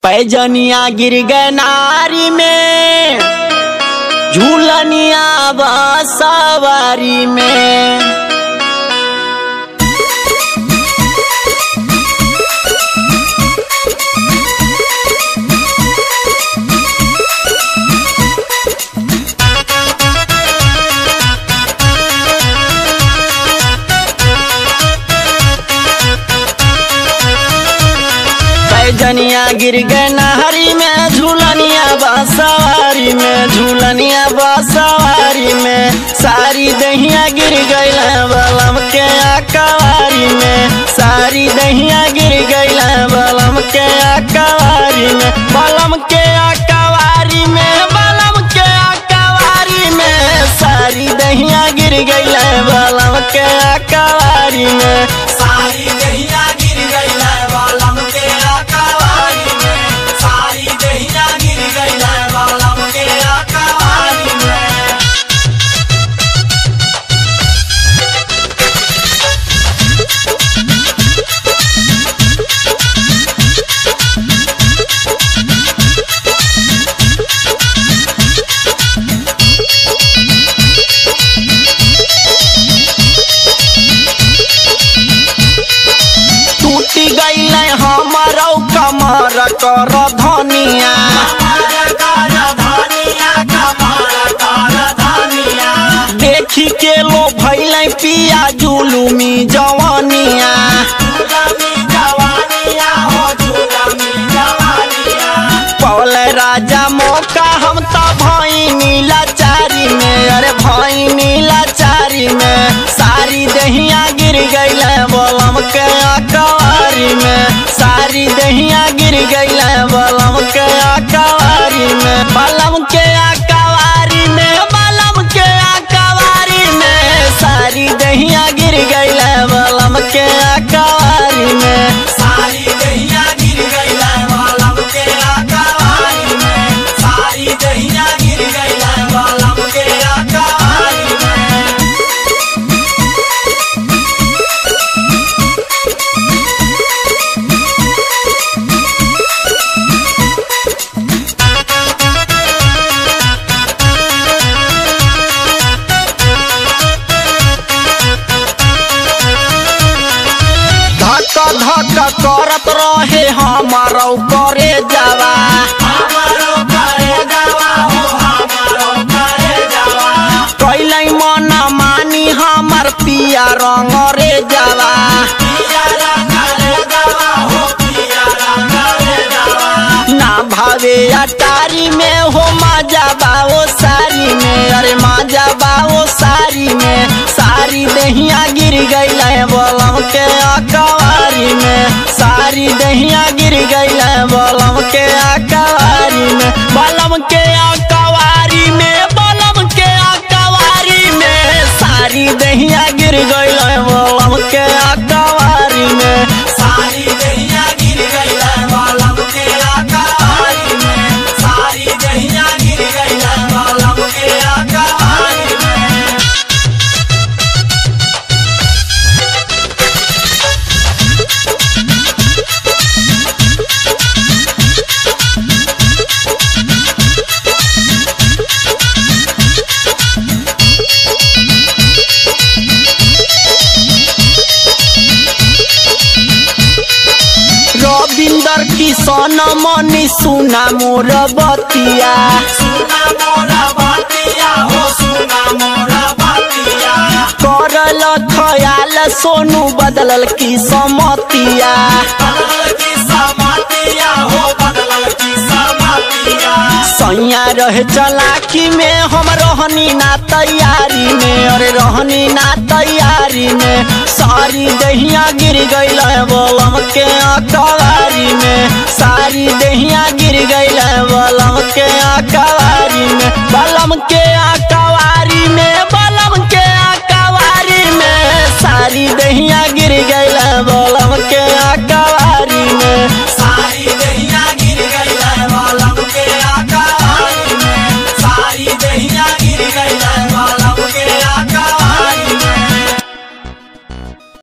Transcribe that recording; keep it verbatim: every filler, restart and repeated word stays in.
पैजनिया गिर गए नारी में, झूलनिया बसवारी में। पैजनिया गिर गए नहरी में, झूलनिया बसवारी में, झूलनिया बसवारी में। सारी दहिया गिर गई बलम के अकवारी में, सारी दहिया गिर गई बलम के अकवारी में, बलम के अकवारी में, बलम के अकवारी में। सारी दहिया गिर गई बलम के अकवारी में, सारी दहिया गिर गई बलम के अकवारी में, सारी दहिया गिर गई बलम के अकवारी में। टूटी गई हमारो कमर कर धनिया, देखी के लो भैल पिया जुलुमी जवानिया। पौल राजा मौका हम तो भईनी लाचारी में, अरे भईनी लाचारी में। सारी दहिया गिर गई बलम के अकवारी में, सारी दहिया गिर गई बलम के अकवारी में, बलम के अकवारी में, बलम के अकवारी में। सारी दहिया गिर गई बलम के अकवारी में, सारी दहिया गिर गई बलम के अकवारी में, सारी दहिया गिर गई बलम के अकवारी में। धक धक करत रहे हमारो करे जावा, हमारो करे जावा हो, हमारो करे जावा। कैलै मन मानी हमर पिया रंग रे जावा, पिया रंग रे जावा हो, पिया रंग रे जावा। ना भावे अटारी में हो, मजा बाओ सारी में, अरे मजा बाओ सारी में। सारी दहिया गिर गई बलम के अकवारी में, सारी दहिया गिर गई बलम के अकवारी में, बलम के अकवारी में, बलम के अकवारी में। सारी दहिया गिर गई बलम के अकवारी में, सारी दहिया गिर गई बलम के अकवारी में, सारी दहिया गिर गई बलम के अकवारी में। रविंदर किशन मनी सुना मोर बतिया, सुना मोर बतिया हो, सुना मोर बतिया। करल खयाल सोनू बदलल की समतिया, बदलल की समतिया हो, बदलल की समतिया। सैया रहे चलाकी में, हम रहनी ना तैयारी में, अरे रहनी ना तैयारी में। सारी दहिया गिर गई बलम के अकवारी में, सारी दहिया गिर गई बलम के अकवारी में, बलम के अकवारी में, बलम के अकवारी में। सारी दहिया गिर गई